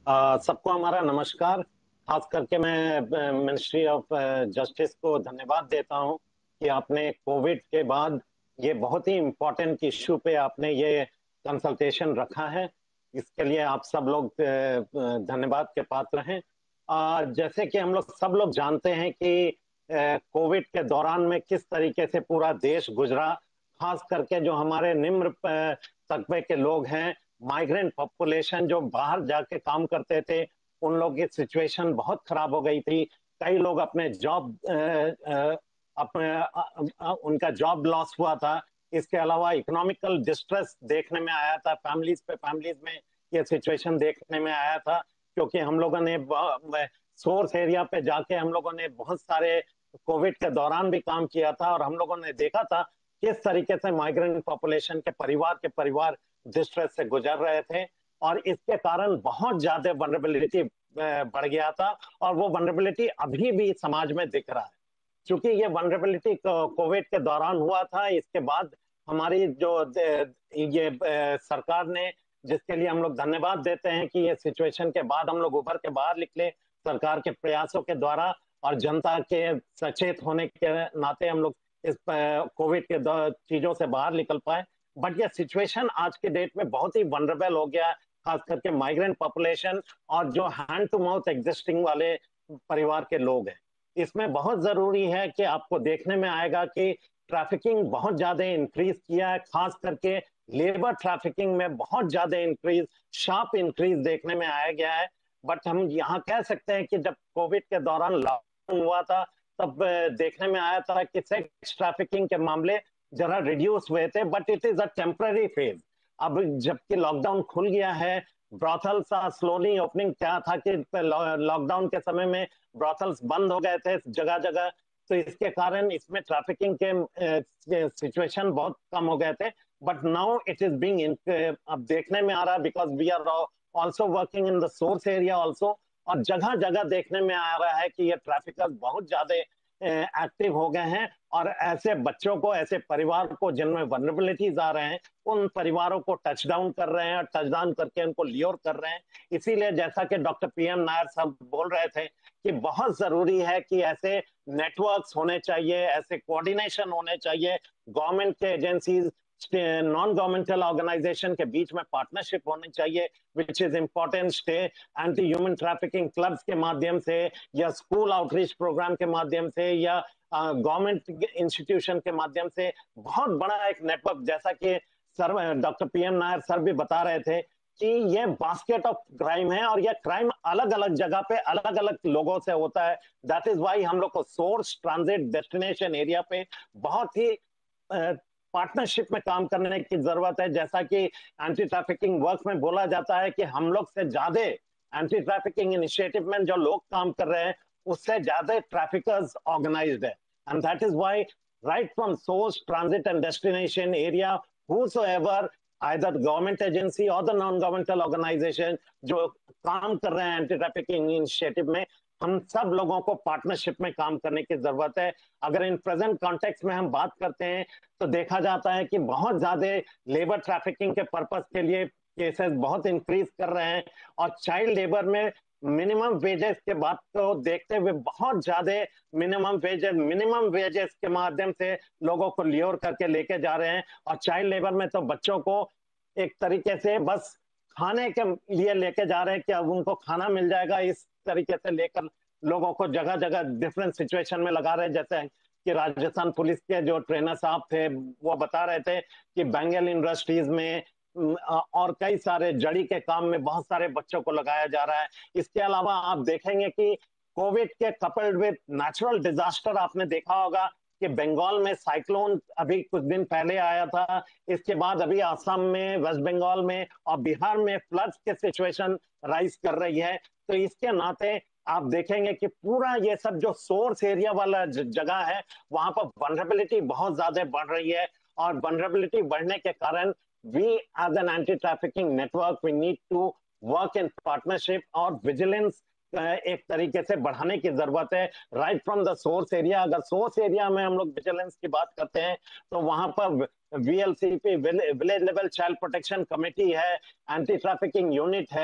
सबको हमारा नमस्कार। खास करके मैं मिनिस्ट्री ऑफ जस्टिस को धन्यवाद देता हूं कि आपने कोविड के बाद ये बहुत ही इम्पोर्टेंट इश्यू पे आपने ये कंसल्टेशन रखा है। इसके लिए आप सब लोग धन्यवाद के पात्र हैं। जैसे कि हम लोग सब लोग जानते हैं कि कोविड के दौरान में किस तरीके से पूरा देश गुजरा। खास करके जो हमारे निम्न तबके के लोग हैं, माइग्रेंट पॉपुलेशन जो बाहर जाके काम करते थे, उन लोगों की सिचुएशन बहुत खराब हो गई थी। कई लोग अपने जॉब उनका जॉब लॉस हुआ था। इसके अलावा इकोनॉमिकल डिस्ट्रेस देखने में आया था, फैमिलीज में ये सिचुएशन देखने में आया था। क्योंकि हम लोगों ने सोर्स एरिया पे जाके हम लोगों ने बहुत सारे कोविड के दौरान भी काम किया था, और हम लोगों ने देखा था किस तरीके से माइग्रेंट पॉपुलेशन के परिवार डिस्ट्रेस से गुजर रहे थे। और इसके कारण बहुत ज्यादा वनरेबिलिटी बढ़ गया था, और वो वनरेबिलिटी अभी भी समाज में दिख रहा है। क्योंकि ये वनरेबिलिटी कोविड के दौरान हुआ था, इसके बाद हमारी जो ये सरकार ने, जिसके लिए हम लोग धन्यवाद देते हैं कि ये सिचुएशन के बाद हम लोग उभर के बाहर निकले सरकार के प्रयासों के द्वारा, और जनता के सचेत होने के नाते हम लोग इस कोविड के चीजों से बाहर निकल पाए। बट ये सिचुएशन आज के डेट में बहुत ही वनरेबल हो गया, खास करके माइग्रेंट पॉपुलेशन और जो हैंड टू माउथ एग्जिस्टिंग वाले परिवार के लोग हैं। इसमें बहुत जरूरी है कि आपको देखने में आएगा कि ट्रैफिकिंग बहुत ज्यादा इंक्रीज किया है। खास करके लेबर ट्रैफिकिंग में बहुत ज्यादा इंक्रीज, शार्प इंक्रीज देखने में आया गया है। बट हम यहाँ कह सकते हैं कि जब कोविड के दौरान लॉकडाउन हुआ था, तब देखने में आया था कि सेक्स ट्रैफिकिंग के मामले जरा रिड्यूस हुए थे, but it is a temporary phase. अब जबकि लॉकडाउन खुल गया है, ब्रॉथल्स आर स्लोली ओपनिंग। क्या था कि लॉकडाउन के समय में ब्रॉथल्स बंद हो गए थे जगह जगह, तो इसके कारण इसमें ट्रैफिकिंग के सिचुएशन बहुत कम हो गए थे। But now it is being, अब देखने में आ रहा है, because we are also working in the source area also, और जगह जगह देखने में आ रहा है कि ये ट्रैफिकर्स बहुत ज्यादा एक्टिव हो गए हैं। और ऐसे बच्चों को, ऐसे परिवार को जिनमें वनरेबिलिटीज आ रहे हैं, उन परिवारों को टच डाउन कर रहे हैं, और टच डाउन करके उनको लियोर कर रहे हैं। इसीलिए जैसा कि डॉक्टर पीएम नायर साहब बोल रहे थे कि बहुत जरूरी है कि ऐसे नेटवर्क्स होने चाहिए, ऐसे कोऑर्डिनेशन होने चाहिए, गवर्नमेंट के एजेंसीज, नॉन गवर्नमेंटल ऑर्गेनाइजेशन के बीच में पार्टनरशिप होनी चाहिए, which is important. Stay anti human trafficking clubs के माध्यम से, या स्कूल आउटरीच प्रोग्राम के माध्यम से, या गवर्नमेंट इंस्टीट्यूशन के माध्यम से बहुत बड़ा एक नेटवर्क, जैसा कि sir doctor PM Nair sir भी बता रहे थे कि ये बास्केट ऑफ क्राइम है, और ये क्राइम अलग अलग जगह पे अलग अलग लोगों से होता है। दैट इज वाई हम लोग को सोर्स, ट्रांजिट, डेस्टिनेशन एरिया पे बहुत ही पार्टनरशिप में काम करने की जरूरत है। जैसा कि एंटी ट्रैफिकिंग वर्क में बोला जाता है कि हम लोग से ज्यादा एंटी ट्रैफिकिंग इनिशिएटिव में जो लोग काम कर रहे हैं, उससे ज्यादा ट्रैफिकर्स ऑर्गेनाइज्ड है। And that is why right from source, transit and destination area, whosoever, either government agency और द नॉन गवर्नमेंटल ऑर्गेनाइजेशन जो काम कर रहे हैं एंटी ट्रैफिकिंग इनिशिएटिव में, हम सब लोगों को पार्टनरशिप में काम करने की जरूरत है। अगर इन प्रेजेंट कॉन्टेक्स्ट में हम बात करते हैं, तो देखा जाता है कि बहुत ज्यादा लेबर ट्रैफिकिंग के पर्पस के लिए केसेस बहुत इंक्रीज कर रहे हैं, और चाइल्ड लेबर में मिनिमम वेजेस के बात को देखते हुए बहुत ज्यादा मिनिमम वेजेस के माध्यम से लोगों को लियोर करके लेके जा रहे हैं। और चाइल्ड लेबर में तो बच्चों को एक तरीके से बस खाने के लिए लेके जा रहे हैं कि अब उनको खाना मिल जाएगा, इस तरीके से लेकर लोगों को जगह जगह डिफरेंट सिचुएशन में लगा रहे हैं। जैसे कि राजस्थान पुलिस के जो ट्रेनर साहब थे, वो बता रहे थे कि बेंगल इंडस्ट्रीज में और कई सारे जड़ी के काम में बहुत सारे बच्चों को लगाया जा रहा है। इसके अलावा आप देखेंगे कि कोविड के कपल्ड विद नेचुरल डिजास्टर, आपने देखा होगा कि बंगाल में साइक्लोन अभी कुछ दिन पहले आया था। इसके बाद अभी असम में, वेस्ट बंगाल में और बिहार में फ्लड्स के सिचुएशन राइज कर रही है। तो इसके नाते आप देखेंगे कि पूरा ये सब जो सोर्स एरिया वाला जगह है, वहां पर वनरेबिलिटी बहुत ज्यादा बढ़ रही है। और वनरेबिलिटी बढ़ने के कारण we as an anti-trafficking network, we need to work in partnership, और विजिलेंस एक तरीके से बढ़ाने की जरूरत है right from the source area. अगर सोर्स एरिया में हम लोग विजिलेंस की बात करते हैं, तो वहां पर VLCP, village level child protection committee है, एंटी ट्रैफिकिंग यूनिट है,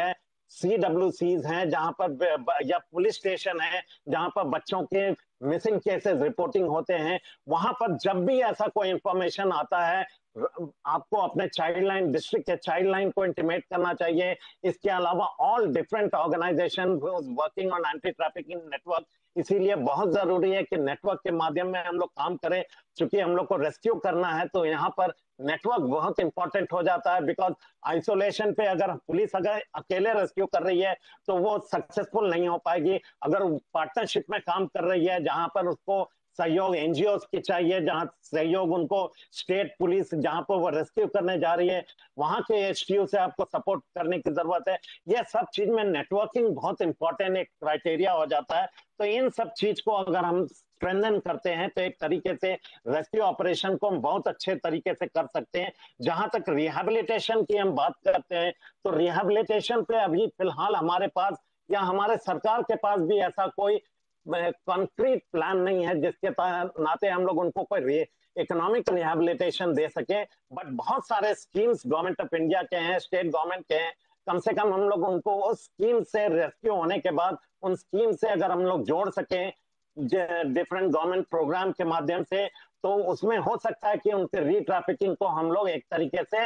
CWCs हैं जहां पर, या पुलिस स्टेशन है जहां पर बच्चों के मिसिंग केसेस रिपोर्टिंग होते हैं, वहां पर जब भी ऐसा कोई इंफॉर्मेशन आता है आपको अपने चाइल्ड लाइन डिस्ट्रिक्ट के चाइल्ड लाइन को इंटीमेट करना चाहिए। इसके अलावा all different organisation working on anti trafficking network, इसीलिए बहुत जरूरी है कि नेटवर्क के माध्यम में हम लोग काम करें। चूंकि हम लोग को रेस्क्यू करना है तो यहाँ पर नेटवर्क बहुत इंपॉर्टेंट हो जाता है, बिकॉज आइसोलेशन पे अगर पुलिस अगर अकेले रेस्क्यू कर रही है तो वो सक्सेसफुल नहीं हो पाएगी। अगर पार्टनरशिप में काम कर रही है जहां पर उसको सहयोग एनजीओ की चाहिए, जहां सहयोग उनको स्टेट पुलिस जहां पर वो रेस्क्यू करने जा रही है वहां के एचटीयू से आपको सपोर्ट करने की जरूरत है। यह सब चीज में नेटवर्किंग बहुत इंपॉर्टेंट एक क्राइटेरिया हो जाता है। तो इन सब चीज को अगर हम स्ट्रेंथन करते हैं तो एक तरीके से रेस्क्यू ऑपरेशन को हम बहुत अच्छे तरीके से कर सकते हैं। जहां तक रिहैबिलिटेशन की हम बात करते हैं तो रिहैबिलिटेशन पे अभी फिलहाल हमारे पास या हमारे सरकार के पास भी ऐसा कोई कॉन्क्रीट प्लान नहीं है जिसके नाते हम लोग उनको कोई इकोनॉमिक रिहैबिलिटेशन दे सके। बट बहुत सारे स्कीम्स गवर्नमेंट ऑफ इंडिया के हैं, स्टेट गवर्नमेंट के हैं, कम से कम हम लोग उनको उस स्कीम से रेस्क्यू होने के बाद उन स्कीम से अगर हम लोग जोड़ सकें डिफरेंट गवर्नमेंट प्रोग्राम के माध्यम से, तो उसमें हो सकता है कि उनके रीट्रैफिकिंग को हम लोग एक तरीके से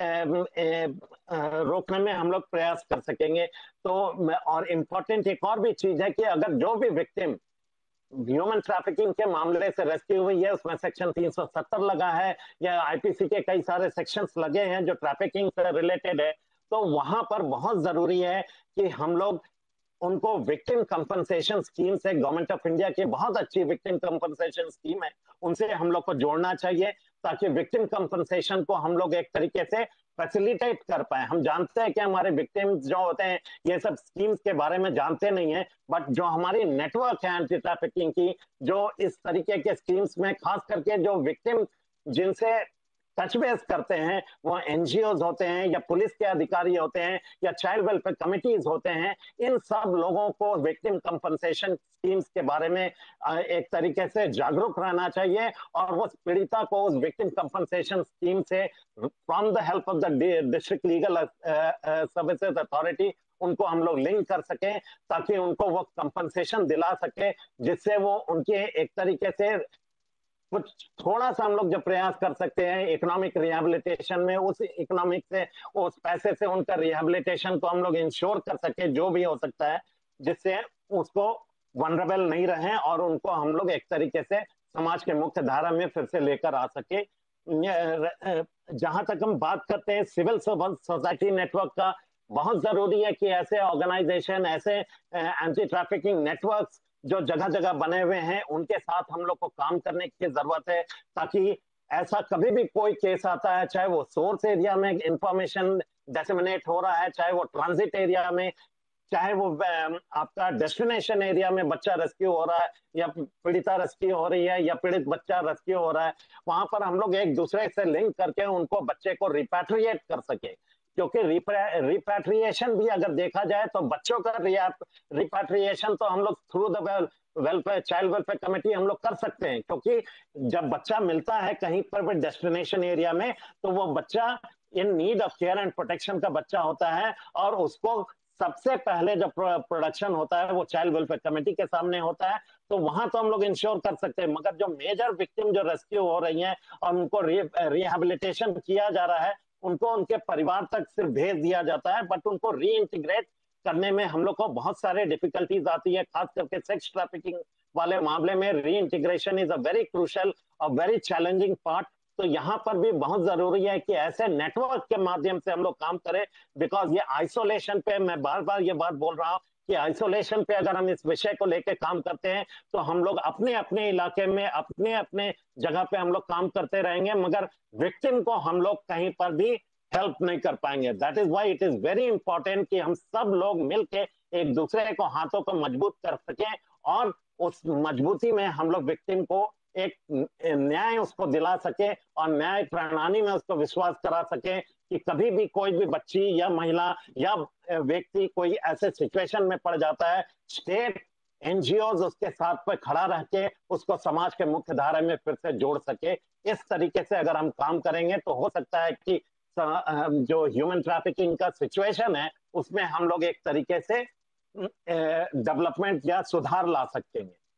रोकने में हम लोग प्रयास कर सकेंगे। तो और इम्पोर्टेंट एक और भी चीज है कि अगर जो भी विक्टिम ह्यूमन ट्रैफिकिंग के मामले से रेस्क्यू हुई है उसमें सेक्शन 370 लगा है या आईपीसी के कई सारे सेक्शंस लगे हैं जो ट्रैफिकिंग से रिलेटेड है, तो वहां पर बहुत जरूरी है कि हम लोग उनको विक्टिम कंपनसेशन स्कीम से, गवर्नमेंट ऑफ इंडिया की बहुत अच्छी विक्टिम कंपनसेशन स्कीम है, उनसे हम लोग को जोड़ना चाहिए ताकि विक्टिम कंपनसेशन को हम लोग एक तरीके से फैसिलिटेट कर पाए। हम जानते हैं कि हमारे विक्टिम्स जो होते हैं ये सब स्कीम्स के बारे में जानते नहीं है, बट जो हमारी नेटवर्क है एंटी ट्रैफिकिंग की, जो इस तरीके के स्कीम्स में खास करके जो विक्टिम जिनसे टच बेस करते हैं वो एनजीओज होते हैं या पुलिस के अधिकारी होते हैं या चाइल्ड वेलफेयर कमिटीज होते हैं, इन सब लोगों को विक्टिम कंपनसेशन स्कीम्स के बारे में एक तरीके से जागरूक रहना चाहिए और वो पीड़िता को उस विक्टिम कंपनसेशन स्कीम से from the help of the district legal services authority उनको हम लोग लिंक कर सके ताकि उनको वो कंपनसेशन दिला सके, जिससे वो उनके एक तरीके से कुछ थोड़ा सा हम लोग जो प्रयास कर सकते हैं इकोनॉमिक रिहैबिलिटेशन में, उस इकोनॉमिक से उस पैसे से उनका रिहैबिलिटेशन को हम लोग इंश्योर कर सके जो भी हो सकता है, जिससे उसको वनरेबल नहीं रहे और उनको हम लोग एक तरीके से समाज के मुख्य धारा में फिर से लेकर आ सके। जहां तक हम बात करते हैं सिविल सोसाइटी नेटवर्क का, बहुत जरूरी है कि ऐसे ऑर्गेनाइजेशन, ऐसे एंटी ट्रैफिकिंग नेटवर्क्स जो जगह जगह बने हुए हैं उनके साथ हम लोग को काम करने की जरूरत है, ताकि ऐसा कभी भी कोई केस आता है, चाहे वो सोर्स एरिया में इंफॉर्मेशन डिसेमिनेट हो रहा है, चाहे वो ट्रांजिट एरिया में, चाहे वो आपका डेस्टिनेशन एरिया में बच्चा रेस्क्यू हो रहा है या पीड़िता रेस्क्यू हो रही है या पीड़ित बच्चा रेस्क्यू हो रहा है, वहां पर हम लोग एक दूसरे से लिंक करके उनको बच्चे को रिपैट्रिएट कर सके। क्योंकि रिपैट्रिएशन भी अगर देखा जाए तो बच्चों का रिपैट्रिएशन तो हम लोग through the welfare child welfare committee हम लोग कर सकते हैं, क्योंकि जब बच्चा मिलता है कहीं पर भी डेस्टिनेशन एरिया में तो वो बच्चा in need of care and protection का बच्चा होता है और उसको सबसे पहले जब प्रोडक्शन होता है वो चाइल्ड वेलफेयर कमेटी के सामने होता है, तो वहां तो हम लोग इंश्योर कर सकते हैं। मगर जो मेजर विक्टिम जो रेस्क्यू हो रही हैं और उनको रिहैबिलिटेशन किया जा रहा है, उनको उनके परिवार तक सिर्फ भेज दिया जाता है, बट उनको री इंटीग्रेट करने में हम लोग को बहुत सारे डिफिकल्टीज आती है, खास करके सेक्स ट्रैफिकिंग वाले मामले में reintegration is a very crucial और वेरी चैलेंजिंग पार्ट। तो यहाँ पर भी बहुत जरूरी है कि ऐसे नेटवर्क के माध्यम से हम लोग काम करें, बिकॉज ये आइसोलेशन पे, मैं बार बार ये बात बोल रहा हूँ कि आइसोलेशन पे अगर हम इस विषय को लेकर काम करते हैं तो हम लोग अपने अपने इलाके में अपने अपने जगह पे हम लोग काम करते रहेंगे, मगर विक्टिम को हम लोग कहीं पर भी हेल्प नहीं कर पाएंगे। That is why it is very important कि हम सब लोग मिलके एक दूसरे को हाथों को मजबूत कर सकें और उस मजबूती में हम लोग विक्टिम को एक न्याय उसको दिला सके और न्याय प्रणाली में उसको विश्वास करा सके कि कभी भी कोई भी बच्ची या महिला या व्यक्ति कोई ऐसे सिचुएशन में पड़ जाता है, स्टेट एनजीओज उसके साथ पे खड़ा रह के उसको समाज के मुख्य धारा में फिर से जोड़ सके। इस तरीके से अगर हम काम करेंगे तो हो सकता है कि जो ह्यूमन ट्रैफिकिंग का सिचुएशन है उसमें हम लोग एक तरीके से डेवलपमेंट या सुधार ला सकते हैं।